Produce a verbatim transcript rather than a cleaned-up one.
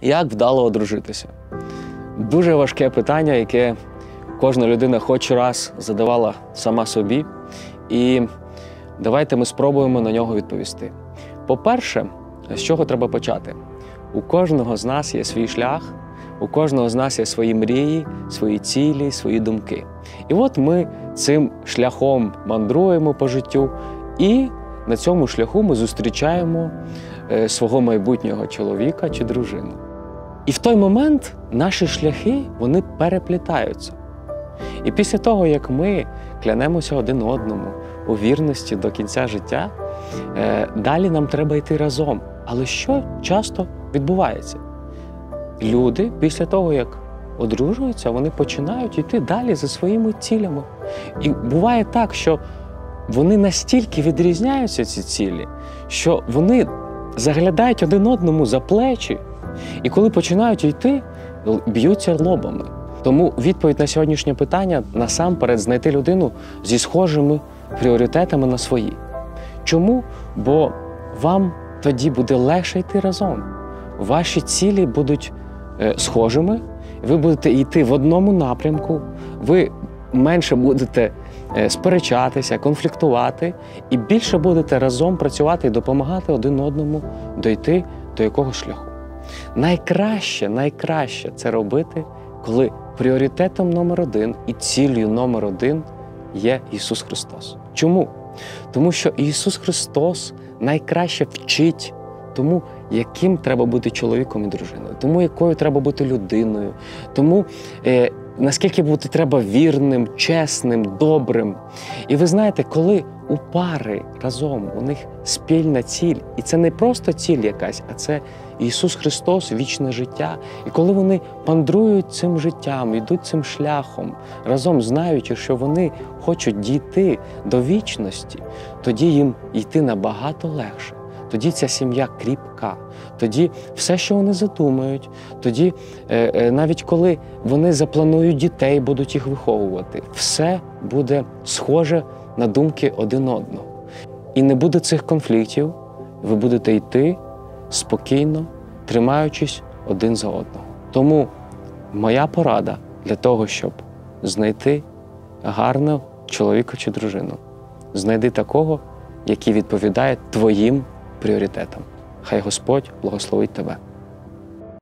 Як вдало одружитися? Дуже важке питання, яке кожна людина хоч раз задавала сама собі. І давайте ми спробуємо на нього відповісти. По-перше, з чого треба почати? У кожного з нас є свій шлях, у кожного з нас є свої мрії, свої цілі, свої думки. І от ми цим шляхом мандруємо по життю, і на цьому шляху ми зустрічаємо свого майбутнього чоловіка чи дружину. І в той момент наші шляхи, вони переплітаються. І після того, як ми клянемося один одному у вірності до кінця життя, далі нам треба йти разом. Але що часто відбувається? Люди після того, як одружуються, вони починають йти далі за своїми цілями. І буває так, що вони настільки відрізняються, ці цілі, що вони заглядають один одному за плечі, і коли починають йти, б'ються лобами. Тому відповідь на сьогоднішнє питання – насамперед знайти людину зі схожими пріоритетами на свої. Чому? Бо вам тоді буде легше йти разом. Ваші цілі будуть е, схожими, ви будете йти в одному напрямку, ви менше будете е, сперечатися, конфліктувати і більше будете разом працювати і допомагати один одному дойти до якогось шляху. Найкраще, найкраще це робити, коли пріоритетом номер один і ціллю номер один є Ісус Христос. Чому? Тому що Ісус Христос найкраще вчить тому, яким треба бути чоловіком і дружиною, тому, якою треба бути людиною, тому, е, наскільки бути треба вірним, чесним, добрим. І ви знаєте, коли у пари разом у них спільна ціль, і це не просто ціль якась, а це Ісус Христос, вічне життя. І коли вони мандрують цим життям, йдуть цим шляхом, разом знаючи, що вони хочуть дійти до вічності, тоді їм йти набагато легше. Тоді ця сім'я кріпка, тоді все, що вони задумають, тоді е, е, навіть коли вони запланують дітей, будуть їх виховувати, все буде схоже на думки один одного. І не буде цих конфліктів, ви будете йти спокійно, тримаючись один за одного. Тому моя порада для того, щоб знайти гарного чоловіка чи дружину, знайди такого, який відповідає твоїм пріоритетам. Хай Господь благословить тебе.